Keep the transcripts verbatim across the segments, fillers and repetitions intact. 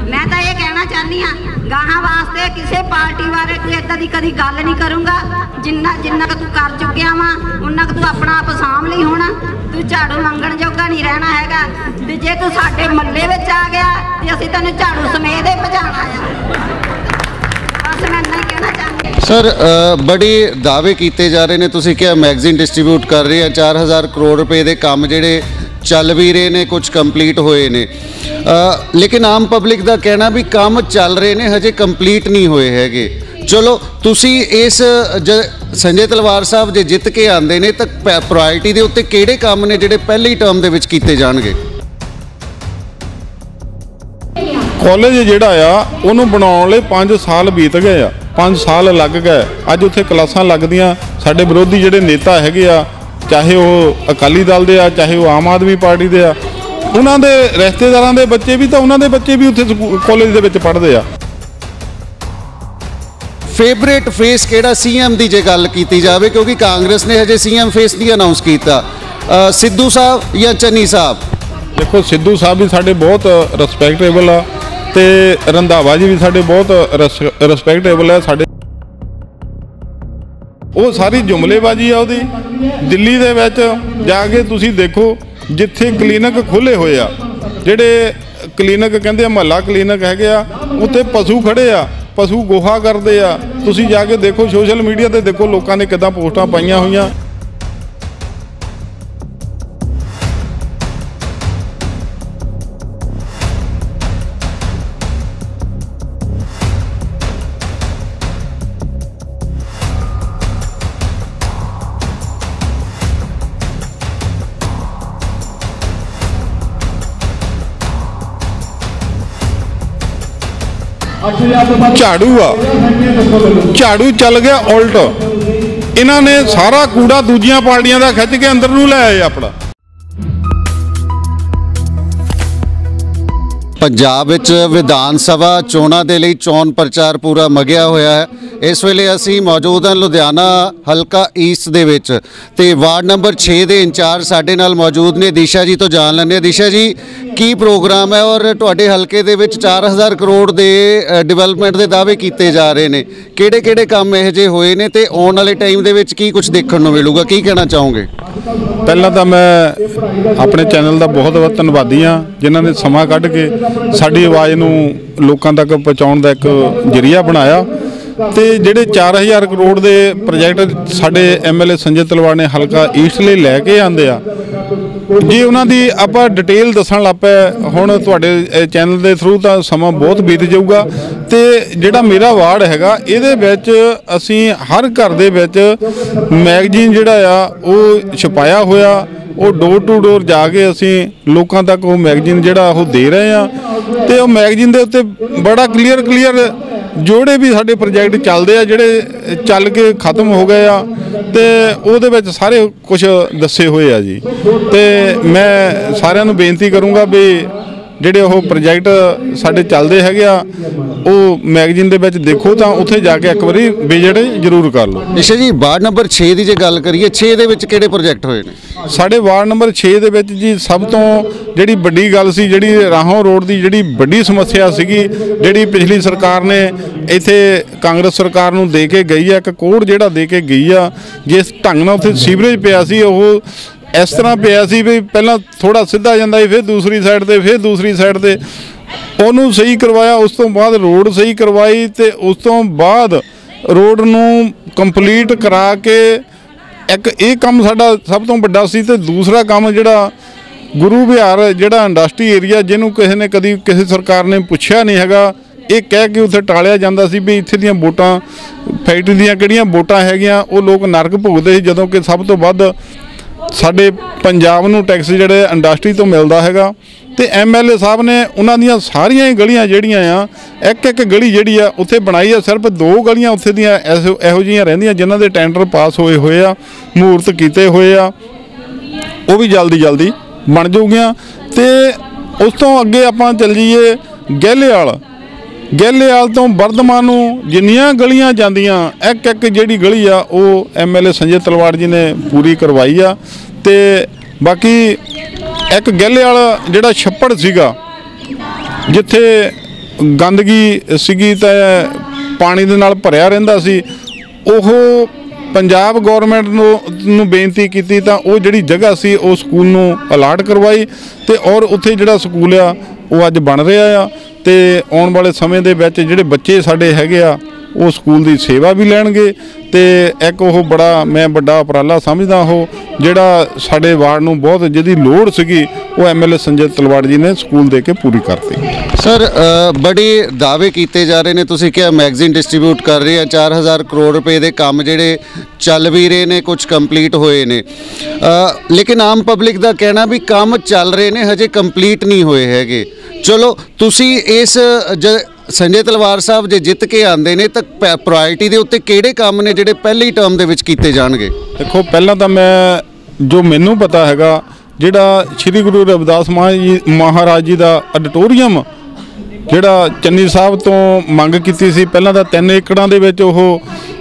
मैं तो ये कहना चाहती हाँ गाहां वास्ते किसी पार्टी बारे कोई इदां दी कदी गल नहीं करूँगा। जिन्ना जिन्ना तू कर चुकिया वा उन्ना तू अपना आप साम ली होना। तू झाड़ू मंगण जोगा नहीं रहना हैगा। ते जे तू साडे मल्ले विच आ गया ते असीं तैनूं झाड़ू समेत ही भजाना है। बस मैं इन्ना ही कहना चाहती। सर बड़े दावे किए जा रहे हैं, तुसीं क्या मैगजीन डिस्ट्रीब्यूट कर रहे हैं, चार हज़ार करोड़ रुपए के काम जिहड़े चल भी रहे ने, कुछ कंप्लीट होए ने, लेकिन आम पब्लिक का कहना भी काम चल रहे ने हजे कंप्लीट नहीं होए हैगे। चलो तुसी इस ज संजय तलवार साहब जे जित के आंदे ने तो प्रायोरिटी के उत्ते किहड़े काम ने जिहड़े पहली टर्म दे विच कीते जाणगे? कॉलेज जिहड़ा आ उहनूं बनाउण लई पाँच साल बीत गए आ, पाँच साल लग गए। अज उत्थे क्लासां लगदियां, साडे विरोधी जिहड़े नेता हैगे आ, चाहे वो अकाली दल दे आ, चाहे वो आम आदमी पार्टी दे आ, उन्हां दे रिश्तेदारां दे बच्चे भी तो उन्हां दे बच्चे भी उत्थे कॉलेज दे विच पढ़दे आ। फेवरेट फेस किहड़ा सीएम की जे गल की जाए, क्योंकि कांग्रेस ने हजे सीएम फेस नहीं अनाउंस किया, सिद्धू साहब या चन्नी साहब? देखो सिद्धू साहब भी साडे बहुत रिस्पैक्टेबल आ ते रंधावा जी भी साडे बहुत रिस्पैक्टेबल है। साडे वो सारी जुमलेबाजी आ उहदी। दिल्ली दे विच जाके तुसीं देखो जिथे क्लीनिक खुले होए आ, जिहड़े क्लीनिक कहंदे महल्ला क्लीनिक हैगे आ, उत्थे पशु खड़े आ, पशु गोहा करते आ। तुसीं जाके देखो सोशल मीडिया ते देखो लोगों ने किदां पोस्टां पाईयां होईयां। झाड़ू आ, झाड़ू चल गया उल्ट। इन्हां ने सारा कूड़ा दूजियां पार्टियां दा खिच के अंदर नूं लै आए अपना। पंजाब विच विधान सभा चोणां दे लई चोण प्रचार पूरा मगिया होया है। इस वेले असी मौजूद हैं लुधियाना हल्का ईस्ट दे विच ते वार्ड नंबर छे दे इंचार्ज साडे नाल मौजूद ने। दिशा जी तो जान लैंदे। दिशा जी की प्रोग्राम है और तुहाडे हल्के दे विच चार हज़ार करोड़ दे डिवेलपमेंट दे दावे कीते जा रहे ने, किहड़े किहड़े काम इहो जे होए ने ते आउण वाले टाइम दे विच की कुछ देखण नूं मिलूगा, की कहना चाहोगे? पहला तो मैं अपने चैनल का बहुत बहुत धन्नवादी हाँ जिन्हों ने समा कढ़ के साडी आवाज़ नूं लोकां तक पहुँचाउण दा एक जरिया बनाया। तो जिहड़े चार हज़ार करोड़ के प्रोजैक्ट साडे एम एल ए संजय तलवार ने हल्का ईस्ट लई लैके आंदे आ, जे उन्हां दी आपां डिटेल दस्सण लग पए हुण तुहाडे चैनल के थ्रू तो समा बहुत बीत जाऊगा। तो जिहड़ा मेरा वार्ड हैगा इहदे विच असीं हर घर दे विच मैगजीन जिहड़ा आ वो छपाया होया, वो डोर टू डोर जाके असीं लोकां तक वो मैगजीन जिहड़ा वो दे रहे हैं। तो मैगजीन दे उत्ते बड़ा क्लीयर क्लीयर जोड़े भी साडे प्रोजैक्ट चलते हैं जिहड़े चल के खत्म हो गए आ, ते उहदे विच सारे कुछ दस्से हुए आ जी। तो मैं सारिਆਂ ਨੂੰ बेनती करूँगा भी ਜਿਹੜੇ ਉਹ प्रोजैक्ट साडे चलते हैगे आ ਉਹ मैगजीन ਦੇ ਵਿੱਚ देखो तो उत्थे जाके एक बारी विजिट जरूर कर लो। निशा जी वार्ड नंबर छे की जे गल करिए, छे ਦੇ ਵਿੱਚ ਕਿਹੜੇ प्रोजैक्ट होए ने? साडे वार्ड नंबर छे ਦੇ ਵਿੱਚ जी सब तो ਜਿਹੜੀ ਵੱਡੀ ਗੱਲ ਸੀ, ਜਿਹੜੀ ਰਾਹੋਂ ਰੋਡ ਦੀ ਜਿਹੜੀ ਵੱਡੀ ਸਮੱਸਿਆ ਸੀਗੀ, ਜਿਹੜੀ ਪਿਛਲੀ ਸਰਕਾਰ ਨੇ ਇੱਥੇ ਕਾਂਗਰਸ ਸਰਕਾਰ ਨੂੰ ਦੇ ਕੇ ਗਈ ਆ, ਇੱਕ ਕੋਡ ਜਿਹੜਾ ਦੇ ਕੇ ਗਈ ਆ, ਜਿਸ ਢੰਗ ਨਾਲ ਉੱਥੇ ਸੀਵਰੇਜ ਪਿਆ ਸੀ ਉਹ इस तरह पिया सी भी पहला थोड़ा सीधा जाता फिर दूसरी साइड ते फिर दूसरी साइड ते उन्होंने सही करवाया, उस तो बाद रोड सही करवाई ते उस तो बाद रोड नूं कंप्लीट करा के एक ये काम साडा सब तो वड्डा सी। ते दूसरा काम जिहड़ा गुरु विहार जिहड़ा इंडस्ट्री एरिया जिन्हों किसी ने कभी किसी सरकार ने पुछया नहीं हैगा, ये कह के उत्थे टालिया जाता सी भी इत्थे दीयां वोटां फैक्ट्री दीयां किहड़ियां वोटां हैगियां, वो लोग नरक भुगते सी, जदों कि सब तो वध साडे पंजाब नूं टैक्स जिहड़े इंडस्ट्री तो मिलदा हैगा। ते एम एल ए साहब ने उन्हां दीयां सारियां गलियां जिहड़ियां आ एक एक गली जिहड़ी आ उत्थे बनाई आ, सिर्फ दो गलियां उत्थे दीयां इहो जिहियां रहिंदियां जिन्हां दे टेंडर पास होए होए आ, मुहूर्त कीते होए आ, वो भी जल्दी जल्दी बन जाऊगियां। ते उस तो अगे आपां चल जाइए गहलेवाल, गहलेवाल तो बर्धमान नूं जिन्नियां गलियां जांदियां एक एक जिहड़ी गली आ वो एम एल ए संजय तलवार जी ने पूरी करवाई आ। ते बाकी एक गहलेवाल जिहड़ा छप्पड़ सीगा जिथे ਗੰਦਗੀ ਸੀਗੀ ਤਾਂ ਪਾਣੀ ਦੇ ਨਾਲ ਭਰਿਆ ਰਹਿੰਦਾ ਸੀ। ਉਹ ਪੰਜਾਬ ਗੌਰਮੈਂਟ ਨੂੰ ਨੂੰ ਬੇਨਤੀ ਕੀਤੀ ਤਾਂ ਉਹ ਜਿਹੜੀ ਜਗ੍ਹਾ ਸੀ ਉਹ ਸਕੂਲ ਨੂੰ ਅਲਾਟ ਕਰਵਾਈ ਤੇ ਔਰ ਉੱਥੇ ਜਿਹੜਾ ਸਕੂਲ ਆ ਉਹ ਅੱਜ ਬਣ ਰਿਹਾ ਆ ਤੇ ਆਉਣ ਵਾਲੇ ਸਮੇਂ ਦੇ ਵਿੱਚ ਜਿਹੜੇ ਬੱਚੇ ਸਾਡੇ ਹੈਗੇ ਆ ਉਹ ਸਕੂਲ ਦੀ ਸੇਵਾ ਵੀ ਲੈਣਗੇ ਤੇ ਇੱਕ ਉਹ ਬੜਾ ਮੈਂ ਵੱਡਾ ਉਪਰਾਲਾ ਸਮਝਦਾ ਉਹ ਜਿਹੜਾ ਸਾਡੇ ਵਾਰਡ ਨੂੰ ਬਹੁਤ ਜਿਹਦੀ ਲੋੜ ਸੀਗੀ ਉਹ ਐਮਐਲਏ ਸੰਜੇ ਤਲਵਾੜ ਜੀ ਨੇ ਸਕੂਲ ਦੇ ਕੇ ਪੂਰੀ ਕਰਤੀ। ਸਰ ਬੜੇ ਦਾਅਵੇ ਕੀਤੇ ਜਾ ਰਹੇ ਨੇ, ਤੁਸੀਂ ਕਿਹਾ ਮੈਗਜ਼ੀਨ ਡਿਸਟ੍ਰੀਬਿਊਟ ਕਰ ਰਹੇ ਆ, ਚਾਰ ਹਜ਼ਾਰ ਕਰੋੜ ਰੁਪਏ ਦੇ ਕੰਮ ਜਿਹੜੇ ਚੱਲ ਵੀ ਰਹੇ ਨੇ, ਕੁਝ ਕੰਪਲੀਟ ਹੋਏ ਨੇ, ਲੇਕਿਨ ਆਮ ਪਬਲਿਕ ਦਾ ਕਹਿਣਾ ਵੀ ਕੰਮ ਚੱਲ ਰਹੇ ਨੇ ਹਜੇ ਕੰਪਲੀਟ ਨਹੀਂ ਹੋਏ ਹੈਗੇ। ਚਲੋ ਤੁਸੀਂ ਇਸ ਸੰਜੇ ਤਲਵਾਰ ਸਾਹਿਬ ਜੇ ਜਿੱਤ ਕੇ ਆਉਂਦੇ ਨੇ ਤਾਂ ਪ੍ਰਾਇੋਰਟੀ ਦੇ ਉੱਤੇ ਕਿਹੜੇ ਕੰਮ ਨੇ ਜਿਹੜੇ ਪਹਿਲੀ ਟਰਮ ਦੇ ਵਿੱਚ ਕੀਤੇ ਜਾਣਗੇ? ਦੇਖੋ ਪਹਿਲਾਂ ਤਾਂ ਮੈਂ ਜੋ ਮੈਨੂੰ ਪਤਾ ਹੈਗਾ ਜਿਹੜਾ ਸ਼੍ਰੀ ਗੁਰੂ ਰਵਿਦਾਸ ਮਹਾਰਾਜ ਜੀ ਦਾ ਆਡੀਟੋਰੀਅਮ ਜਿਹੜਾ ਚੰਨੀ ਸਾਹਿਬ ਤੋਂ ਮੰਗ ਕੀਤੀ ਸੀ, ਪਹਿਲਾਂ ਤਾਂ ਤਿੰਨ ਏਕੜਾਂ ਦੇ ਵਿੱਚ ਉਹ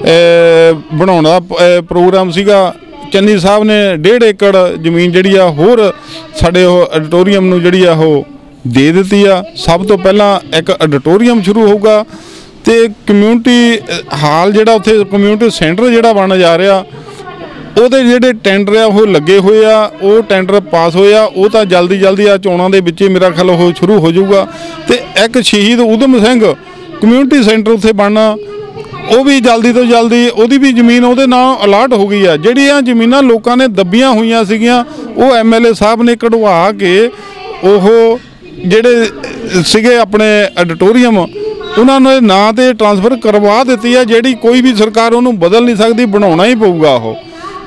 ਬਣਾਉਣ ਦਾ ਪ੍ਰੋਗਰਾਮ ਸੀਗਾ। ਚੰਨੀ ਸਾਹਿਬ ਨੇ ਡੇਢ ਏਕੜ ਜ਼ਮੀਨ ਜਿਹੜੀ ਆ ਹੋਰ ਸਾਡੇ ਉਹ ਆਡੀਟੋਰੀਅਮ ਨੂੰ ਜਿਹੜੀ ਆ ਉਹ ਦੇ ਦਿੱਤੀ ਆ। ਸਭ ਤੋਂ ਪਹਿਲਾਂ ਇੱਕ ਆਡੀਟੋਰੀਅਮ ਸ਼ੁਰੂ ਹੋਊਗਾ ਤੇ ਕਮਿਊਨਿਟੀ ਹਾਲ ਜਿਹੜਾ ਉੱਥੇ ਕਮਿਊਨਿਟੀ ਸੈਂਟਰ ਜਿਹੜਾ ਬਣ ਜਾ ਰਿਹਾ ਉਹਦੇ ਜਿਹੜੇ ਟੈਂਡਰ ਆ ਉਹ ਲੱਗੇ ਹੋਏ ਆ, ਉਹ ਟੈਂਡਰ ਪਾਸ ਹੋਏ ਆ, ਉਹ ਤਾਂ ਜਲਦੀ ਜਲਦੀ ਆ ਚੋਣਾਂ ਦੇ ਵਿੱਚ ਮੇਰਾ ਖਿਆਲ ਉਹ ਸ਼ੁਰੂ ਹੋ ਜਾਊਗਾ। ਤੇ ਇੱਕ ਸ਼ਹੀਦ ਊਧਮ ਸਿੰਘ ਕਮਿਊਨਿਟੀ ਸੈਂਟਰ ਉੱਥੇ ਬਣਨਾ ਉਹ ਵੀ ਜਲਦੀ ਤੋਂ ਜਲਦੀ ਉਹਦੀ ਵੀ ਜ਼ਮੀਨ ਉਹਦੇ ਨਾਲ ਅਲਾਟ ਹੋ ਗਈ ਆ। ਜਿਹੜੀਆਂ ਜ਼ਮੀਨਾਂ ਲੋਕਾਂ ਨੇ ਦੱਬੀਆਂ ਹੋਈਆਂ ਸੀਗੀਆਂ ਉਹ ਐਮਐਲਏ ਸਾਹਿਬ ਨੇ ਕਢਵਾ ਕੇ ਉਹ ਜਿਹੜੇ ਸੀਗੇ ਆਪਣੇ ਆਡੀਟੋਰੀਅਮ ਉਹਨਾਂ ਦੇ ਨਾਂ 'ਤੇ ਟਰਾਂਸਫਰ ਕਰਵਾ ਦਿੱਤੀ ਆ। ਜਿਹੜੀ ਕੋਈ ਵੀ ਸਰਕਾਰ ਉਹਨੂੰ ਬਦਲ ਨਹੀਂ ਸਕਦੀ, ਬਣਾਉਣਾ ਹੀ ਪਊਗਾ ਉਹ।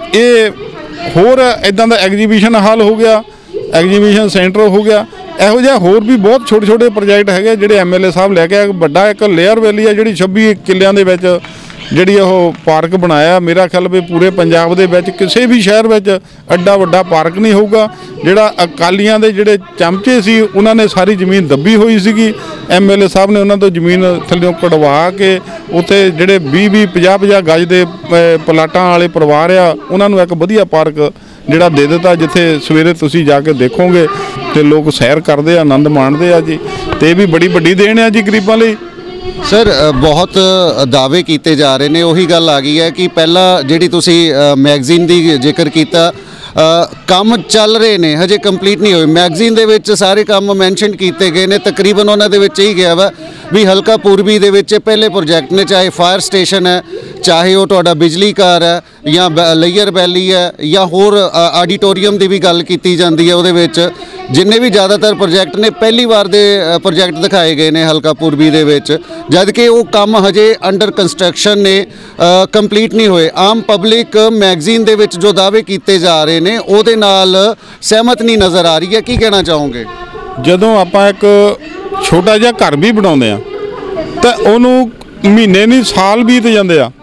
ਇਹ ਹੋਰ ਇੱਦਾਂ ਦਾ ਐਗਜੀਬਿਸ਼ਨ ਹਾਲ ਹੋ ਗਿਆ, ਐਗਜੀਬਿਸ਼ਨ ਸੈਂਟਰ ਹੋ ਗਿਆ, ਇਹੋ ਜਿਹਾ ਹੋਰ ਵੀ ਬਹੁਤ ਛੋਟੇ ਛੋਟੇ ਪ੍ਰੋਜੈਕਟ ਹੈਗੇ ਜਿਹੜੇ ਐਮਐਲਏ ਸਾਹਿਬ ਲੈ ਕੇ ਆਏ। ਵੱਡਾ ਇੱਕ ਲੇਅਰ ਵੈਲੀ ਆ ਜਿਹੜੀ ਛੱਬੀ ਕਿੱਲਿਆਂ ਦੇ ਵਿੱਚ ਜਿਹੜੀ ਉਹ ਪਾਰਕ ਬਣਾਇਆ। ਮੇਰਾ ਖਿਆਲ ਵੀ ਪੂਰੇ ਪੰਜਾਬ ਦੇ ਵਿੱਚ ਕਿਸੇ ਵੀ ਸ਼ਹਿਰ ਵਿੱਚ ਐਡਾ ਵੱਡਾ ਪਾਰਕ ਨਹੀਂ ਹੋਊਗਾ। ਜਿਹੜਾ ਅਕਾਲੀਆਂ ਦੇ ਜਿਹੜੇ ਚਮਚੇ ਸੀ ਉਹਨਾਂ ਨੇ ਸਾਰੀ ਜ਼ਮੀਨ ਦੱਬੀ ਹੋਈ ਸੀਗੀ, ਐਮਐਲਏ ਸਾਹਿਬ ਨੇ ਉਹਨਾਂ ਤੋਂ ਜ਼ਮੀਨ ਥੱਲਿਓਂ ਕਢਵਾ ਕੇ ਉੱਥੇ ਜਿਹੜੇ ਵੀਹ ਵੀਹ ਪੰਜਾਹ ਪੰਜਾਹ ਗਜ ਦੇ ਪਲਾਟਾਂ ਵਾਲੇ ਪਰਿਵਾਰ ਆ ਉਹਨਾਂ ਨੂੰ ਇੱਕ ਵਧੀਆ ਪਾਰਕ ਜਿਹੜਾ ਦੇ ਦਿੱਤਾ, ਜਿੱਥੇ ਸਵੇਰੇ ਤੁਸੀਂ ਜਾ ਕੇ ਦੇਖੋਗੇ ਤੇ ਲੋਕ ਸੈਰ ਕਰਦੇ ਆ, ਆਨੰਦ ਮਾਣਦੇ ਆ ਜੀ। ਤੇ ਇਹ ਵੀ ਬੜੀ ਵੱਡੀ ਦੇਣ ਆ ਜੀ ਗਰੀਬਾਂ ਲਈ। ਸਰ ਬਹੁਤ ਦਾਅਵੇ ਕੀਤੇ ਜਾ ਰਹੇ ਨੇ, ਉਹੀ ਗੱਲ ਆ ਗਈ ਹੈ ਕਿ ਪਹਿਲਾਂ ਜਿਹੜੀ ਤੁਸੀਂ ਮੈਗਜ਼ੀਨ ਦੀ ਜ਼ਿਕਰ ਕੀਤਾ, ਕੰਮ ਚੱਲ ਰਹੇ ਨੇ ਹਜੇ ਕੰਪਲੀਟ ਨਹੀਂ ਹੋਏ। ਮੈਗਜ਼ੀਨ ਦੇ ਵਿੱਚ ਸਾਰੇ ਕੰਮ ਮੈਂਸ਼ਨ ਕੀਤੇ ਗਏ ਨੇ, ਤਕਰੀਬਨ ਉਹਨਾਂ ਦੇ ਵਿੱਚ ਹੀ ਗਿਆ ਵਾ ਵੀ ਹਲਕਾ ਪੂਰਬੀ ਦੇ ਵਿੱਚ ਪਹਿਲੇ ਪ੍ਰੋਜੈਕਟ ਨੇ, ਚਾਹੇ ਫਾਇਰ ਸਟੇਸ਼ਨ ਹੈ, ਚਾਹੇ ਉਹ ਤੁਹਾਡਾ ਬਿਜਲੀ ਘਰ ਹੈ ਜਾਂ ਲੇਅਰ ਵੈਲੀ ਹੈ ਜਾਂ ਹੋਰ ਆਡੀਟੋਰੀਅਮ ਦੀ ਵੀ ਗੱਲ ਕੀਤੀ ਜਾਂਦੀ ਹੈ। ਉਹਦੇ ਵਿੱਚ ਜਿੰਨੇ ਵੀ ਜ਼ਿਆਦਾਤਰ ਪ੍ਰੋਜੈਕਟ ਨੇ ਪਹਿਲੀ ਵਾਰ ਦੇ ਪ੍ਰੋਜੈਕਟ ਦਿਖਾਏ ਗਏ ਨੇ ਹਲਕਾ ਪੂਰਬੀ ਦੇ ਵਿੱਚ, ਜਦ ਕਿ ਉਹ ਕੰਮ ਹਜੇ ਅੰਡਰ ਕੰਸਟਰਕਸ਼ਨ ਨੇ, ਕੰਪਲੀਟ ਨਹੀਂ ਹੋਏ। ਆਮ ਪਬਲਿਕ ਮੈਗਜ਼ੀਨ ਦੇ ਵਿੱਚ ਜੋ ਦਾਅਵੇ ਕੀਤੇ ਜਾ ਰਹੇ ਨੇ ਉਹਦੇ ਨਾਲ ਸਹਿਮਤ ਨਹੀਂ ਨਜ਼ਰ ਆ ਰਹੀ ਹੈ। ਕੀ ਕਹਿਣਾ ਚਾਹੋਗੇ? ਜਦੋਂ ਆਪਾਂ ਇੱਕ ਛੋਟਾ ਜਿਹਾ ਘਰ ਵੀ ਬਣਾਉਂਦੇ ਆ ਤਾਂ ਉਹਨੂੰ ਮਹੀਨੇ ਨਹੀਂ ਸਾਲ ਬੀਤ ਜਾਂਦੇ ਆ।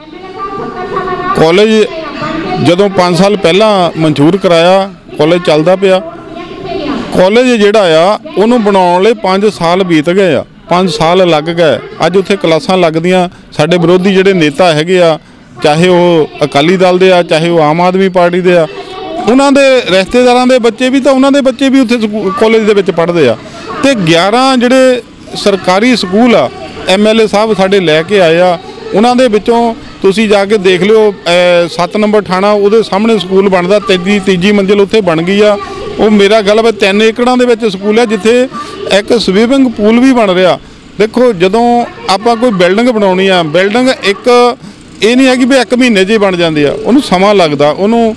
ਕਾਲਜ ਜਦੋਂ ਪੰਜ ਸਾਲ ਪਹਿਲਾਂ ਮਨਜ਼ੂਰ ਕਰਾਇਆ, ਕਾਲਜ ਚੱਲਦਾ ਪਿਆ, ਕਾਲਜ ਜਿਹੜਾ ਆ ਉਹਨੂੰ ਬਣਾਉਣ ਲਈ ਪੰਜ ਸਾਲ ਬੀਤ ਗਏ ਆ, ਪੰਜ ਸਾਲ ਲੱਗ ਗਏ। ਅੱਜ ਉੱਥੇ ਕਲਾਸਾਂ ਲੱਗਦੀਆਂ, ਸਾਡੇ ਵਿਰੋਧੀ ਜਿਹੜੇ ਨੇਤਾ ਹੈਗੇ ਆ, ਚਾਹੇ ਉਹ ਅਕਾਲੀ ਦਲ ਦੇ ਆ ਚਾਹੇ ਉਹ ਆਮ ਆਦਮੀ ਪਾਰਟੀ ਦੇ ਆ, ਉਹਨਾਂ ਦੇ ਰਿਸ਼ਤੇਦਾਰਾਂ ਦੇ ਬੱਚੇ ਵੀ ਤਾਂ ਉਹਨਾਂ ਦੇ ਬੱਚੇ ਵੀ ਉੱਥੇ ਕਾਲਜ ਦੇ ਵਿੱਚ ਪੜ੍ਹਦੇ ਆ। ਤੇ ਗਿਆਰਾਂ ਜਿਹੜੇ ਸਰਕਾਰੀ ਸਕੂਲ ਆ ਐਮਐਲਏ ਸਾਹਿਬ ਸਾਡੇ ਲੈ ਕੇ ਆਏ ਆ, ਉਹਨਾਂ ਦੇ ਵਿੱਚੋਂ ਤੁਸੀਂ ਜਾ ਕੇ ਦੇਖ ਲਿਓ ਸੱਤ ਨੰਬਰ ਥਾਣਾ ਉਹਦੇ ਸਾਹਮਣੇ ਸਕੂਲ ਬਣਦਾ, ਤੀਜੀ ਤੀਜੀ ਮੰਜ਼ਿਲ ਉੱਥੇ ਬਣ ਗਈ ਆ। ਉਹ ਮੇਰਾ ਗੱਲ ਹੈ ਤਿੰਨ ਏਕੜਾਂ ਦੇ ਵਿੱਚ ਸਕੂਲ ਹੈ ਜਿੱਥੇ ਇੱਕ ਸਵੀਮਿੰਗ ਪੂਲ ਵੀ ਬਣ ਰਿਹਾ। ਦੇਖੋ ਜਦੋਂ ਆਪਾਂ ਕੋਈ ਬਿਲਡਿੰਗ ਬਣਾਉਣੀ ਆ, ਬਿਲਡਿੰਗ ਇੱਕ ਇਹ ਨਹੀਂ ਹੈ ਕਿ ਵੀ ਇੱਕ ਮਹੀਨੇ 'ਚ ਹੀ ਬਣ ਜਾਂਦੀ ਆ, ਉਹਨੂੰ ਸਮਾਂ ਲੱਗਦਾ, ਉਹਨੂੰ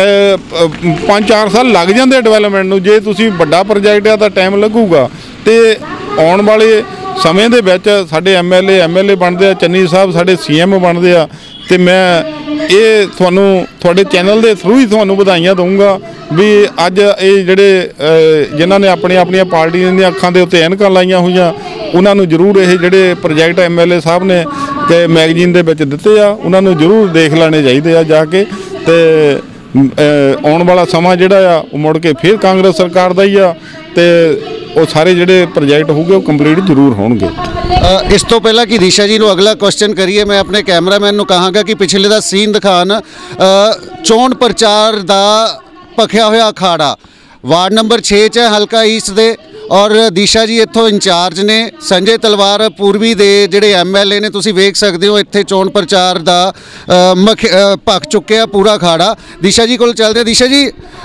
ਪੰਜ ਚਾਰ ਸਾਲ ਲੱਗ ਜਾਂਦੇ ਆ ਡਿਵੈਲਪਮੈਂਟ ਨੂੰ। ਜੇ ਤੁਸੀਂ ਵੱਡਾ ਪ੍ਰੋਜੈਕਟ ਆ ਤਾਂ ਟਾਈਮ ਲੱਗੂਗਾ। ਤੇ ਆਉਣ ਵਾਲੇ ਸਮੇਂ ਦੇ ਵਿੱਚ ਸਾਡੇ ਐਮਐਲਏ ਐਮਐਲਏ ਬਣਦੇ ਆ, ਚੰਨੀ ਸਾਹਿਬ ਸਾਡੇ ਸੀਐਮ ਬਣਦੇ ਆ। ਤੇ ਮੈਂ ਇਹ ਤੁਹਾਨੂੰ ਤੁਹਾਡੇ ਚੈਨਲ ਦੇ ਥਰੂ ਹੀ ਤੁਹਾਨੂੰ ਵਧਾਈਆਂ ਦਊਂਗਾ ਵੀ ਅੱਜ ਇਹ ਜਿਹੜੇ ਜਿਨ੍ਹਾਂ ਨੇ ਆਪਣੀਆਂ ਆਪਣੀਆਂ ਪਾਰਟੀਆਂ ਦੀਆਂ ਅੱਖਾਂ ਦੇ ਉੱਤੇ ਐਨਕਾਂ ਲਾਈਆਂ ਹੋਈਆਂ, ਉਹਨਾਂ ਨੂੰ ਜ਼ਰੂਰ ਇਹ ਜਿਹੜੇ ਪ੍ਰੋਜੈਕਟ ਐਮਐਲਏ ਸਾਹਿਬ ਨੇ ਤੇ ਮੈਗਜ਼ੀਨ ਦੇ ਵਿੱਚ ਦਿੱਤੇ ਆ ਉਹਨਾਂ ਨੂੰ ਜ਼ਰੂਰ ਦੇਖ ਲੈਣੇ ਚਾਹੀਦੇ ਆ ਜਾ ਕੇ। ਤੇ ਆਉਣ ਵਾਲਾ ਸਮਾਂ ਜਿਹੜਾ ਆ ਉਹ ਮੁੜ ਕੇ ਫਿਰ ਕਾਂਗਰਸ ਸਰਕਾਰ ਦਾ ਹੀ ਆ ਤੇ ਉਹ ਸਾਰੇ ਜਿਹੜੇ ਪ੍ਰੋਜੈਕਟ ਹੋਊਗੇ ਉਹ ਕੰਪਲੀਟ ਜ਼ਰੂਰ ਹੋਣਗੇ। ਇਸ ਤੋਂ ਪਹਿਲਾਂ ਕਿ ਦਿਸ਼ਾ ਜੀ ਨੂੰ ਅਗਲਾ ਕੁਐਸਚਨ ਕਰੀਏ, ਮੈਂ ਆਪਣੇ ਕੈਮਰਾਮੈਨ ਨੂੰ ਕਹਾਂਗਾ ਕਿ ਪਿਛਲੇ ਦਾ ਸੀਨ ਦਿਖਾਣ। ਚੋਣ ਪ੍ਰਚਾਰ ਦਾ ਭਖਿਆ ਹੋਇਆ ਅਖਾੜਾ ਵਾਰਡ ਨੰਬਰ ਛੇ 'ਚ ਹੈ ਹਲਕਾ ਈਸਟ ਦੇ, ਔਰ ਦਿਸ਼ਾ ਜੀ ਇੱਥੋਂ ਇੰਚਾਰਜ ਨੇ। ਸੰਜੇ ਤਲਵਾਰ ਪੂਰਬੀ ਦੇ ਜਿਹੜੇ ਐਮ ਐਲ ਏ ਨੇ, ਤੁਸੀਂ ਵੇਖ ਸਕਦੇ ਹੋ ਇੱਥੇ ਚੋਣ ਪ੍ਰਚਾਰ ਦਾ ਅ, ਮਖ ਅ, ਭਖ ਚੁੱਕਿਆ ਪੂਰਾ ਅਖਾੜਾ। ਦਿਸ਼ਾ ਜੀ ਕੋਲ ਚੱਲਦੇ। ਦਿਸ਼ਾ ਜੀ,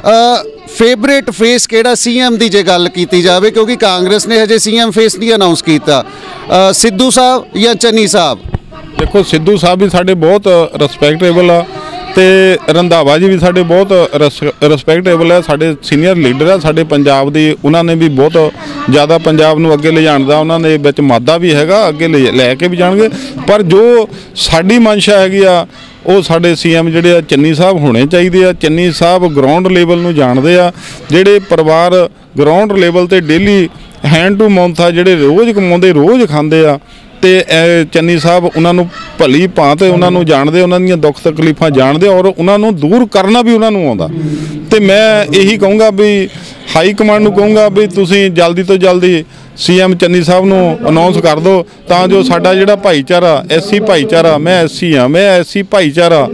ਫੇਵਰੇਟ ਫੇਸ ਕਿਹੜਾ ਸੀਐਮ ਦੀ ਜੇ ਗੱਲ ਕੀਤੀ ਜਾਵੇ, ਕਿਉਂਕਿ ਕਾਂਗਰਸ ਨੇ ਹਜੇ ਸੀਐਮ ਫੇਸ ਨਹੀਂ ਅਨਾਉਂਸ ਕੀਤਾ, ਅ, ਸਿੱਧੂ ਸਾਹਿਬ ਜਾਂ ਚੰਨੀ ਸਾਹਿਬ? ਦੇਖੋ, ਸਿੱਧੂ ਸਾਹਿਬ ਵੀ ਸਾਡੇ ਬਹੁਤ ਰਿਸਪੈਕਟੇਬਲ ਆ ਤੇ ਰੰਧਾਵਾ ਜੀ ਵੀ ਸਾਡੇ ਬਹੁਤ ਰਿਸਪੈਕਟੇਬਲ ਹੈ, ਸਾਡੇ ਸੀਨੀਅਰ ਲੀਡਰ ਆ ਸਾਡੇ ਪੰਜਾਬ ਦੀ। ਉਹਨਾਂ ਨੇ ਵੀ ਬਹੁਤ ਜ਼ਿਆਦਾ ਪੰਜਾਬ ਨੂੰ ਅੱਗੇ ਲਿਜਾਣ ਦਾ ਉਹਨਾਂ ਦੇ ਵਿੱਚ ਮਾਦਾ ਵੀ ਹੈਗਾ, ਅੱਗੇ ਲੈ ਕੇ ਵੀ ਜਾਣਗੇ। ਪਰ ਜੋ ਸਾਡੀ ਮਨਸ਼ਾ ਹੈਗੀ ਆ ਉਹ ਸਾਡੇ ਸੀਐਮ ਜਿਹੜੇ ਆ ਚੰਨੀ ਸਾਹਿਬ ਹੋਣੇ ਚਾਹੀਦੇ ਆ। ਚੰਨੀ ਸਾਹਿਬ ਗਰਾਊਂਡ ਲੈਵਲ ਨੂੰ ਜਾਣਦੇ ਆ, ਜਿਹੜੇ ਪਰਿਵਾਰ ਗਰਾਊਂਡ ਲੈਵਲ ਤੇ ਡੇਲੀ ਹੈਂਡ ਟੂ ਮਾਊਥ ਆ, ਜਿਹੜੇ ਰੋਜ਼ ਕਮਾਉਂਦੇ ਰੋਜ਼ ਖਾਂਦੇ ਆ, ਤੇ ਚੰਨੀ ਸਾਹਿਬ ਉਹਨਾਂ ਨੂੰ ਭਲੀ ਭਾਂਤ ਉਹਨਾਂ ਨੂੰ ਜਾਣਦੇ, ਉਹਨਾਂ ਦੀਆਂ ਦੁੱਖ ਤਕਲੀਫਾਂ ਜਾਣਦੇ ਔਰ ਉਹਨਾਂ ਨੂੰ ਦੂਰ ਕਰਨਾ ਵੀ ਉਹਨਾਂ ਨੂੰ ਆਉਂਦਾ। ਤੇ ਮੈਂ ਇਹੀ ਕਹੂੰਗਾ ਵੀ ਹਾਈ ਕਮਾਂਡ ਨੂੰ ਕਹੂੰਗਾ ਵੀ ਤੁਸੀਂ ਜਲਦੀ ਤੋਂ ਜਲਦੀ ਸੀਐਮ ਚੰਨੀ ਸਾਹਿਬ ਨੂੰ ਅਨਾਉਂਸ ਕਰ ਦਿਓ, ਤਾਂ ਜੋ ਸਾਡਾ ਜਿਹੜਾ ਭਾਈਚਾਰਾ ਐਸਸੀ ਭਾਈਚਾਰਾ, ਮੈਂ ਐਸਸੀ ਹਾਂ, ਮੈਂ ਐਸਸੀ ਭਾਈਚਾਰਾ,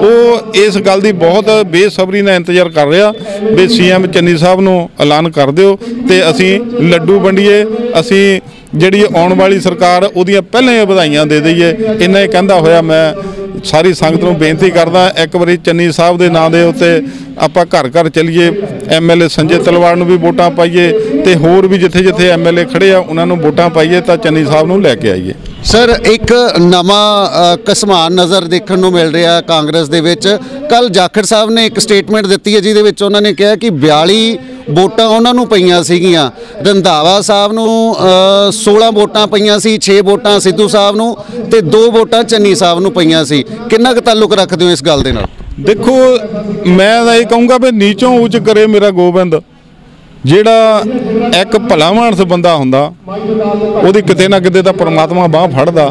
ਉਹ ਇਸ ਗੱਲ ਦੀ ਬਹੁਤ ਬੇਸਬਰੀ ਨਾਲ ਇੰਤਜ਼ਾਰ ਕਰ ਰਿਹਾ ਵੀ ਸੀਐਮ ਚੰਨੀ ਸਾਹਿਬ ਨੂੰ ਐਲਾਨ ਕਰ ਦਿਓ ਤੇ ਅਸੀਂ ਲੱਡੂ ਵੰਡੀਏ, ਅਸੀਂ ਜਿਹੜੀ ਆਉਣ ਵਾਲੀ ਸਰਕਾਰ ਉਹਦੀਆਂ ਪਹਿਲਾਂ ਹੀ ਵਧਾਈਆਂ ਦੇ ਦਈਏ। ਇੰਨਾ ਹੀ ਕਹਿੰਦਾ ਹੋਇਆ ਮੈਂ ਸਾਰੀ ਸੰਗਤ ਨੂੰ ਬੇਨਤੀ ਕਰਦਾ, ਇੱਕ ਵਾਰੀ ਚੰਨੀ ਸਾਹਿਬ ਦੇ ਨਾਂ ਦੇ ਉੱਤੇ ਆਪਾਂ ਘਰ ਘਰ ਚੱਲੀਏ, M L A Sanjay Talwar ਨੂੰ ਵੀ ਵੋਟਾਂ ਪਾਈਏ ਤੇ ਹੋਰ ਵੀ ਜਿੱਥੇ ਜਿੱਥੇ ਐਮ ਐਲ ਏ ਖੜੇ ਆ ਉਹਨਾਂ ਨੂੰ ਵੋਟਾਂ ਪਾਈਏ ਤਾਂ ਚੰਨੀ ਸਾਹਿਬ ਨੂੰ ਲੈ ਕੇ ਆਈਏ। ਸਰ, ਇੱਕ ਨਵਾਂ ਕਸਮਾਨ ਨਜ਼ਰ ਦੇਖਣ ਨੂੰ ਮਿਲ ਰਿਹਾ ਕਾਂਗਰਸ ਦੇ ਵਿੱਚ। ਕੱਲ ਜਾਖੜ ਸਾਹਿਬ ਨੇ ਇੱਕ ਸਟੇਟਮੈਂਟ ਦਿੱਤੀ ਹੈ ਜਿਹਦੇ ਵਿੱਚ ਉਹਨਾਂ ਨੇ ਕਿਹਾ ਕਿ ਬਿਆਲੀ ਵੋਟਾਂ ਉਹਨਾਂ ਨੂੰ ਪਈਆਂ ਸੀਗੀਆਂ, ਰੰਧਾਵਾ ਸਾਹਿਬ ਨੂੰ ਸੋਲਾਂ ਵੋਟਾਂ ਪਈਆਂ ਸੀ, ਛੇ ਵੋਟਾਂ ਸਿੱਧੂ ਸਾਹਿਬ ਨੂੰ ਤੇ ਦੋ ਵੋਟਾਂ ਚੰਨੀ ਸਾਹਿਬ ਨੂੰ ਪਈਆਂ ਸੀ। ਕਿੰਨਾ ਕੁ ਤਾਲੁਕ ਰੱਖਦੇ ਹੋ ਇਸ ਗੱਲ ਦੇ ਨਾਲ? ਦੇਖੋ, ਮੈਂ ਤਾਂ ਇਹ ਕਹੂੰਗਾ ਵੀ ਨੀਚੋਂ ਉੱਚ ਕਰੇ ਮੇਰਾ ਗੋਬਿੰਦ। ਜਿਹੜਾ ਇੱਕ ਭਲਾ ਮਾਨਸ ਬੰਦਾ ਹੁੰਦਾ ਉਹਦੀ ਕਿਤੇ ਨਾ ਕਿਤੇ ਤਾਂ ਪਰਮਾਤਮਾ ਬਾਹ ਫੜਦਾ।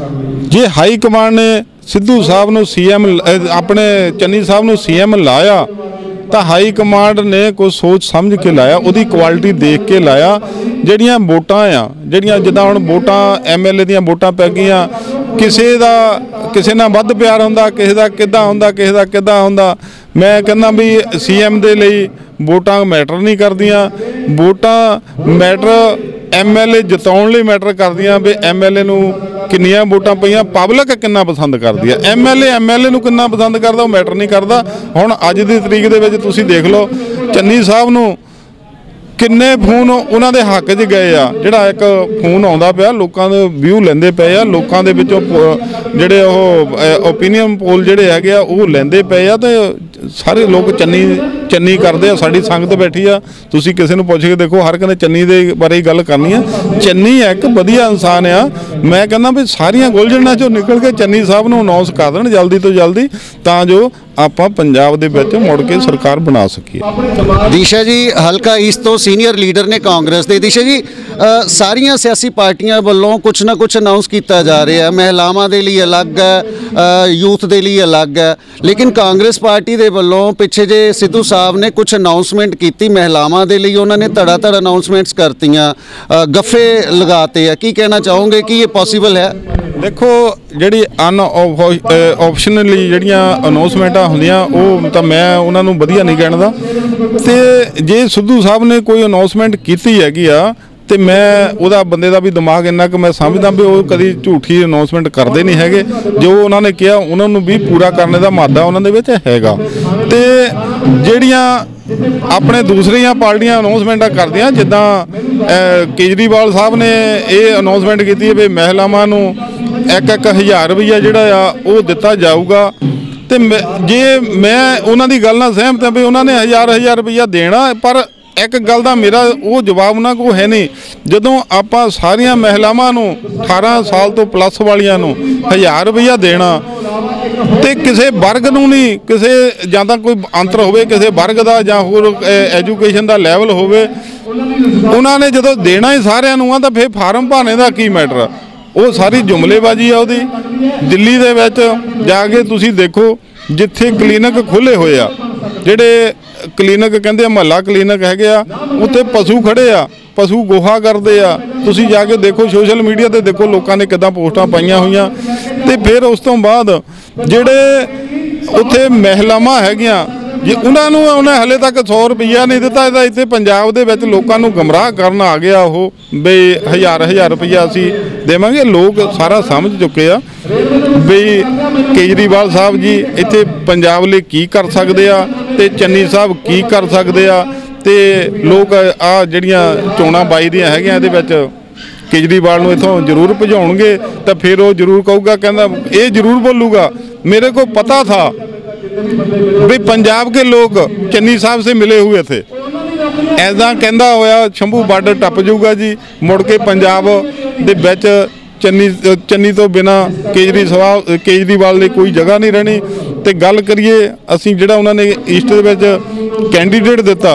ਜੇ ਹਾਈ ਕਮਾਂਡ ਨੇ ਸਿੱਧੂ ਸਾਹਿਬ ਨੂੰ ਸੀਐਮ, ਆਪਣੇ ਚੰਨੀ ਸਾਹਿਬ ਨੂੰ ਸੀਐਮ ਲਾਇਆ ਤਾਂ ਹਾਈ ਕਮਾਂਡ ਨੇ ਕੋਈ ਸੋਚ ਸਮਝ ਕੇ ਲਾਇਆ, ਉਹਦੀ ਕੁਆਲਿਟੀ ਦੇਖ ਕੇ ਲਾਇਆ। ਜਿਹੜੀਆਂ ਵੋਟਾਂ ਆ, ਜਿਹੜੀਆਂ ਜਿੱਦਾਂ ਹੁਣ ਵੋਟਾਂ ਐਮ ਐਲ ਏ ਦੀਆਂ ਵੋਟਾਂ ਪੈ ਗਈਆਂ, ਕਿਸੇ ਦਾ ਕਿਸੇ ਨਾਲ ਵੱਧ ਪਿਆਰ ਹੁੰਦਾ, ਕਿਸੇ ਦਾ ਕਿੱਦਾਂ ਹੁੰਦਾ, ਕਿਸੇ ਦਾ ਕਿੱਦਾਂ ਹੁੰਦਾ। ਮੈਂ ਕਹਿੰਦਾ ਵੀ ਸੀਐਮ ਦੇ ਲਈ ਵੋਟਾਂ ਮੈਟਰ ਨਹੀਂ ਕਰਦੀਆਂ, ਵੋਟਾਂ ਮੈਟਰ ਐਮ ਐਲ ਏ ਜਿਤਾਉਣ ਲਈ ਮੈਟਰ ਕਰਦੀਆਂ ਵੀ ਐਮ ਐਲ ਏ ਨੂੰ ਕਿੰਨੀਆਂ ਵੋਟਾਂ ਪਈਆਂ, ਪਬਲਿਕ ਕਿੰਨਾ ਪਸੰਦ ਕਰਦੀ ਹੈ। M L A M L A ਨੂੰ ਕਿੰਨਾ ਪਸੰਦ ਕਰਦਾ ਉਹ ਮੈਟਰ ਨਹੀਂ ਕਰਦਾ। ਹੁਣ ਅੱਜ ਦੀ ਤਰੀਕ ਦੇ ਵਿੱਚ ਤੁਸੀਂ ਦੇਖ ਲਓ ਚੰਨੀ ਸਾਹਿਬ ਨੂੰ ਕਿੰਨੇ ਫੋਨ ਉਹਨਾਂ ਦੇ ਹੱਕ 'ਚ ਗਏ ਆ। ਜਿਹੜਾ ਇੱਕ ਫੋਨ ਆਉਂਦਾ ਪਿਆ, ਲੋਕਾਂ ਦੇ ਵਿਊ ਲੈਂਦੇ ਪਏ ਆ, ਲੋਕਾਂ ਦੇ ਵਿੱਚੋਂ ਜਿਹੜੇ ਉਹ ਓਪੀਨੀਅਨ ਪੋਲ ਜਿਹੜੇ ਹੈਗੇ ਆ ਉਹ ਲੈਂਦੇ ਪਏ ਆ ਤੇ ਸਾਰੇ ਲੋਕ ਚੰਨੀ ਚੰਨੀ ਕਰਦੇ ਆ। ਸਾਡੀ ਸੰਗਤ ਬੈਠੀ ਆ, ਤੁਸੀਂ ਕਿਸੇ ਨੂੰ ਪੁੱਛ ਕੇ ਦੇਖੋ, ਹਰ ਕਹਿੰਦੇ ਚੰਨੀ ਦੇ ਬਾਰੇ ਗੱਲ ਕਰਨੀ ਆ। ਚੰਨੀ ਇੱਕ ਵਧੀਆ ਇਨਸਾਨ ਆ। ਮੈਂ ਕਹਿੰਦਾ ਵੀ ਸਾਰੀਆਂ ਗੁਲਝਣਾਂ 'ਚੋਂ ਨਿਕਲ ਕੇ ਚੰਨੀ ਸਾਹਿਬ ਨੂੰ ਅਨਾਉਂਸ ਕਰ ਦੇਣ ਜਲਦੀ ਤੋਂ ਜਲਦੀ, ਤਾਂ ਜੋ ਆਪਾਂ ਪੰਜਾਬ ਦੇ ਵਿੱਚ ਮੁੜ ਕੇ ਸਰਕਾਰ ਬਣਾ ਸਕੀਏ। ਦਿਸ਼ਾ ਜੀ ਹਲਕਾ ਈਸਟ ਤੋਂ ਸੀਨੀਅਰ ਲੀਡਰ ਨੇ ਕਾਂਗਰਸ ਦੇ। ਦਿਸ਼ਾ ਜੀ, ਸਾਰੀਆਂ ਸਿਆਸੀ ਪਾਰਟੀਆਂ ਵੱਲੋਂ ਕੁਛ ਨਾ ਕੁਛ ਅਨਾਉਂਸ ਕੀਤਾ ਜਾ ਰਿਹਾ, ਮਹਿਲਾਵਾਂ ਦੇ ਲਈ ਅਲੱਗ ਹੈ, ਯੂਥ ਦੇ ਲਈ ਅਲੱਗ ਹੈ, ਲੇਕਿਨ ਕਾਂਗਰਸ ਪਾਰਟੀ ਦੇ ਵੱਲੋਂ ਪਿੱਛੇ ਜੇ ਸਿੱਧੂ ਸਾਹਿਬ ਨੇ ਕੁਛ ਅਨਾਉਂਸਮੈਂਟ ਕੀਤੀ ਮਹਿਲਾਵਾਂ ਦੇ ਲਈ, ਉਹਨਾਂ ਨੇ ਧੜਾ ਧੜ ਅਨਾਉਂਸਮੈਂਟਸ ਕਰਤੀਆਂ, ਗੱਫੇ ਲਗਾਤੇ ਆ। ਕੀ ਕਹਿਣਾ ਚਾਹੋਗੇ ਕਿ ਇਹ ਪੋਸੀਬਲ ਹੈ? ਦੇਖੋ, ਜਿਹੜੀ ਅਨ ਆਪਸ਼ਨਲੀ ਜਿਹੜੀਆਂ ਅਨਾਉਂਸਮੈਂਟਾਂ ਹੁੰਦੀਆਂ ਉਹ ਤਾਂ ਮੈਂ ਉਹਨਾਂ ਨੂੰ ਵਧੀਆ ਨਹੀਂ ਕਹਿਣਾ। ਤੇ ਜੇ ਸਿੱਧੂ ਸਾਹਿਬ ਨੇ ਕੋਈ ਅਨਾਉਂਸਮੈਂਟ ਕੀਤੀ ਹੈਗੀ ਆ ਤੇ ਮੈਂ ਉਹਦਾ ਬੰਦੇ ਦਾ ਵੀ ਦਿਮਾਗ ਇੰਨਾ ਕਿ ਮੈਂ ਸਮਝਦਾ ਵੀ ਉਹ ਕਦੀ ਝੂਠੀ ਅਨਾਉਂਸਮੈਂਟ ਕਰਦੇ ਨਹੀਂ ਹੈਗੇ। ਜੋ ਉਹਨਾਂ ਨੇ ਕਿਹਾ ਉਹਨਾਂ ਨੂੰ ਵੀ ਪੂਰਾ ਕਰਨ ਦਾ ਮਾਦਾ ਉਹਨਾਂ ਦੇ ਵਿੱਚ ਹੈਗਾ। ਤੇ ਜਿਹੜੀਆਂ ਆਪਣੇ ਦੂਸਰੀਆਂ ਪਾਰਟੀਆਂ ਅਨਾਉਂਸਮੈਂਟਾਂ ਕਰਦੀਆਂ, ਜਿੱਦਾਂ ਕੇਜਰੀਵਾਲ ਸਾਹਿਬ ਨੇ ਇਹ ਅਨਾਉਂਸਮੈਂਟ ਕੀਤੀ ਹੈ ਵੀ ਮਹਿਲਾਵਾਂ ਨੂੰ ਇੱਕ ਇੱਕ ਹਜ਼ਾਰ ਰੁਪਈਆ ਜਿਹੜਾ ਆ ਉਹ ਦਿੱਤਾ ਜਾਊਗਾ। ਤੇ ਜੇ ਮੈਂ ਉਹਨਾਂ ਦੀ ਗੱਲ ਨਾਲ ਸਹਿਮਤ ਹਾਂ ਵੀ ਉਹਨਾਂ ਨੇ ਹਜ਼ਾਰ ਹਜ਼ਾਰ ਰੁਪਈਆ ਦੇਣਾ, ਪਰ ਇੱਕ ਗੱਲ ਦਾ ਮੇਰਾ ਉਹ ਜਵਾਬ ਉਹਨਾਂ ਕੋਲ ਹੈ ਨਹੀਂ। ਜਦੋਂ ਆਪਾਂ ਸਾਰੀਆਂ ਮਹਿਲਾਵਾਂ ਨੂੰ ਅਠਾਰਾਂ ਸਾਲ ਤੋਂ ਪਲੱਸ ਵਾਲੀਆਂ ਨੂੰ ਹਜ਼ਾਰ ਰੁਪਈਆ ਦੇਣਾ ਤੇ ਕਿਸੇ ਵਰਗ ਨੂੰ ਨਹੀਂ, ਕਿਸੇ ਜਾਂ ਤਾਂ ਕੋਈ ਅੰਤਰ ਹੋਵੇ ਕਿਸੇ ਵਰਗ ਦਾ ਜਾਂ ਹੋਰ ਐਜੂਕੇਸ਼ਨ ਦਾ ਲੈਵਲ ਹੋਵੇ, ਉਹਨਾਂ ਨੇ ਜਦੋਂ ਦੇਣਾ ਹੀ ਸਾਰਿਆਂ ਨੂੰ ਆ ਤਾਂ ਫਿਰ ਫਾਰਮ ਭਰਨੇ ਦਾ ਕੀ ਮੈਟਰ? ਉਹ ਸਾਰੀ ਜੁਮਲੇਬਾਜ਼ੀ ਆ ਉਹਦੀ। ਦਿੱਲੀ ਦੇ ਵਿੱਚ ਜਾ ਕੇ ਤੁਸੀਂ ਦੇਖੋ, ਜਿੱਥੇ ਕਲੀਨਿਕ ਖੁੱਲ੍ਹੇ ਹੋਏ ਆ, ਜਿਹੜੇ ਕਲੀਨਿਕ ਕਹਿੰਦੇ ਆ ਮੁਹੱਲਾ ਕਲੀਨਿਕ ਹੈਗੇ ਆ, ਉੱਥੇ ਪਸ਼ੂ ਖੜੇ ਆ, ਪਸ਼ੂ ਗੋਹਾ ਕਰਦੇ ਆ। ਤੁਸੀਂ ਜਾ ਕੇ ਦੇਖੋ, ਸੋਸ਼ਲ ਮੀਡੀਆ ਤੇ ਦੇਖੋ ਲੋਕਾਂ ਨੇ ਕਿੱਦਾਂ ਪੋਸਟਾਂ ਪਾਈਆਂ ਹੋਈਆਂ। ਤੇ ਫਿਰ ਉਸ ਤੋਂ ਬਾਅਦ ਜਿਹੜੇ ਉੱਥੇ ਮਹਿਲਾਵਾਂ ਹੈਗੀਆਂ, ਜੇ ਉਹਨਾਂ ਨੂੰ ਉਹਨੇ ਹਲੇ ਤੱਕ ਸੌ ਰੁਪਈਆ ਨਹੀਂ ਦਿੱਤਾ, ਇਹਦਾ ਇੱਥੇ ਪੰਜਾਬ ਦੇ ਵਿੱਚ ਲੋਕਾਂ ਨੂੰ ਗਮਰਾਹ ਕਰਨ ਆ ਗਿਆ ਉਹ ਵੀ ਹਜ਼ਾਰ ਹਜ਼ਾਰ ਰੁਪਈਆ ਅਸੀਂ ਦੇਵਾਂਗੇ। ਲੋਕ ਸਾਰਾ ਸਮਝ ਚੁੱਕੇ ਆ ਵੀ ਕੇਜਰੀਵਾਲ ਸਾਹਿਬ ਜੀ ਇੱਥੇ ਪੰਜਾਬ ਲਈ ਕੀ ਕਰ ਸਕਦੇ ਆ ਤੇ ਚੰਨੀ ਸਾਹਿਬ ਕੀ ਕਰ ਸਕਦੇ ਆ। ਤੇ ਲੋਕ ਆ ਜਿਹੜੀਆਂ ਚੋਣਾਂ ਬਾਈ ਦੀਆਂ ਹੈਗੀਆਂ ਇਹਦੇ ਵਿੱਚ ਕੇਜਰੀਵਾਲ ਨੂੰ ਇੱਥੋਂ ਜ਼ਰੂਰ ਭਜਾਉਣਗੇ ਤਾਂ ਫਿਰ ਉਹ ਜ਼ਰੂਰ ਕਹੂਗਾ, ਕਹਿੰਦਾ ਇਹ ਜ਼ਰੂਰ ਬੋਲੂਗਾ मेरे को पता था भी पंजाब के लोग चन्नी साहब से मिले हुए थे, ऐसा कहता होया शंभू बार्डर टप जाऊगा जी, मुड़ के पंजाब दे विच चन्नी चन्नी तो बिना केजरीवाल केजरीवाल ने कोई जगह नहीं रहनी। तो गल करिए असीं जिहड़ा उन्होंने ईस्ट दे विच कैंडीडेट दिता,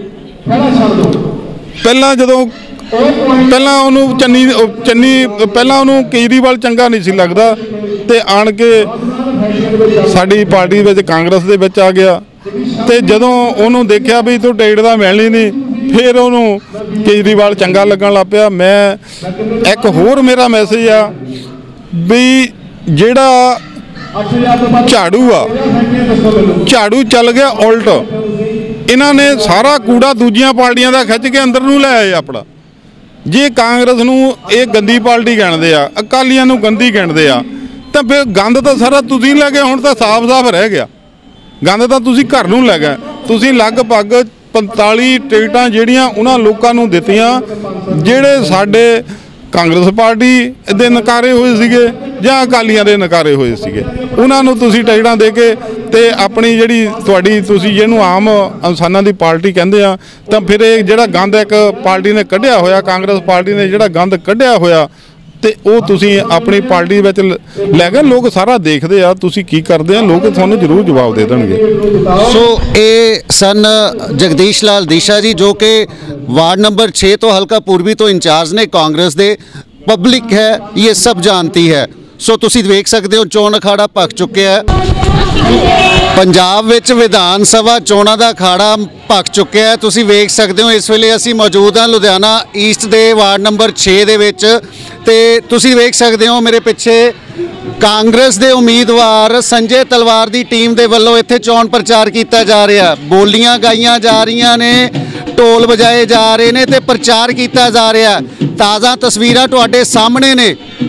पहला जदों पहला उन्होंने चन्नी चन्नी पहला उन्होंने केजरीवाल चंगा नहीं सी लगता ते आण के साडी पार्टी विच कांग्रेस दे विच आ गया। ते जदों उन्होंने देखा भी तो टिकट तां मिलनी नहीं, फिर उन्होंने केजरीवाल चंगा लगन लग पिया। मैं एक होर मेरा मैसेज आ भी जिहड़ा झाड़ू आ झाड़ू चल गया उल्ट, इन्हां ने सारा कूड़ा दूजियां पार्टियां दा खिच के अंदर नूं लै आए अपना। जे कांग्रेस नूं ये गंदी पार्टी गिणदे आ, अकालियां नूं गंदी गिणदे आ, तो फिर गंद तो सारा तुसीं लै गए। हुण तां साफ साफ रह गया, गंद तां तुसीं घर नूं लै गए। तुसीं लगभग पंताली टिकटां ਜਿਹੜੀਆਂ ਉਹਨਾਂ ਲੋਕਾਂ ਨੂੰ ਦਿੱਤੀਆਂ ਜਿਹੜੇ ਸਾਡੇ ਕਾਂਗਰਸ ਪਾਰਟੀ ਦੇ ਨਕਾਰੇ ਹੋਏ ਸੀਗੇ ਜਾਂ ਅਕਾਲੀਆਂ ਦੇ ਨਕਾਰੇ ਹੋਏ ਸੀਗੇ, ਉਹਨਾਂ ਨੂੰ ਤੁਸੀਂ ਟਿਕਟਾਂ ਦੇ ਕੇ ਤੇ ਆਪਣੀ ਜਿਹੜੀ ਤੁਹਾਡੀ ਤੁਸੀਂ ਜਿਹਨੂੰ ਆਮ ਇਨਸਾਨਾਂ ਦੀ ਪਾਰਟੀ ਕਹਿੰਦੇ ਆ, ਤਾਂ ਫਿਰ ਇਹ ਜਿਹੜਾ ਗੰਦ ਇੱਕ ਪਾਰਟੀ ਨੇ ਕੱਢਿਆ ਹੋਇਆ, ਕਾਂਗਰਸ ਪਾਰਟੀ ਨੇ ਜਿਹੜਾ ਗੰਦ ਕੱਢਿਆ ਹੋਇਆ ਤੇ ਉਹ ਤੁਸੀਂ ਆਪਣੀ ਪਾਰਟੀ ਵਿੱਚ ਲੈ ਗਏ। ਲੋਕ ਸਾਰਾ ਦੇਖਦੇ ਆ ਤੁਸੀਂ ਕੀ ਕਰਦੇ ਆ, ਲੋਕ ਤੁਹਾਨੂੰ ਜ਼ਰੂਰ ਜਵਾਬ ਦੇ ਦੇਣਗੇ। ਸੋ ਇਹ ਸਨ ਜਗਦੀਸ਼ ਲਾਲ ਦੀਸ਼ਾ ਜੀ ਜੋ ਕਿ वार्ड नंबर छः तो हल्का पूर्वी तो इंचार्ज ने कांग्रेस दे। पब्लिक है ये सब जानती है। सो तुसी देख सकते हो चोण अखाड़ा पक चुके है। पंजाब विच विधान सभा चोणों का अखाड़ा पक चुके है। तुसी देख सकते हो इस वेले असी मौजूद हाँ लुधियाना ईस्ट दे वार्ड नंबर छे दे विच ते तुसी देख सकते हो मेरे पिछे कांग्रेस दे उम्मीदवार संजय तलवार दी टीम दे वल्लों इत्थे चोण प्रचार किया जा रहा, बोलियां गाइयां जा रही ने, ढोल बजाए जा रहे ने ते प्रचार किया जा रहा। ताज़ा तस्वीरां तुहाडे सामने ने।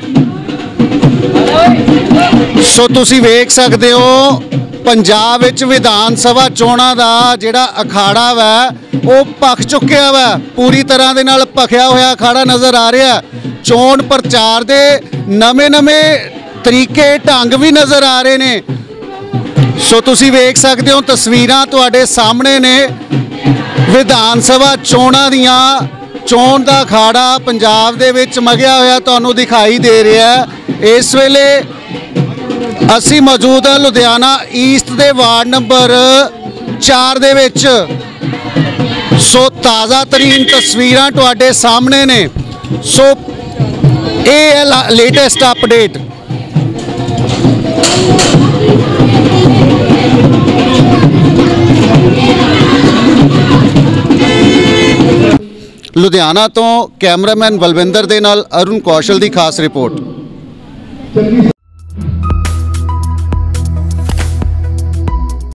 सो तुसी वेख सकते हो पंजाब विच विधान सभा चोणां दा जिहड़ा अखाड़ा वा वो पक चुकिया वा, पूरी तरह दे नाल भखिया होया अखाड़ा नज़र आ रहा। चोण प्रचार दे नवे नवे तरीके ढंग भी नज़र आ रहे ने। सो तुसी वेख सकते हो तस्वीरां तुहाडे सामने ने विधान सभा चोणां दियां। चोण दा अखाड़ा पंजाब दे विच मगिया होया तुहानूं दिखाई दे रहा है। इस वेले असी मौजूद हाँ लुधियाना ईस्ट दे वार्ड नंबर चार दे विच। सो ताज़ा तरीन तस्वीरां तुहाडे सामने ने। सो ये है लेटेस्ट अपडेट। लुधियाना तो कैमरामैन बलविंदर दे नाल अरुण कौशल की खास रिपोर्ट।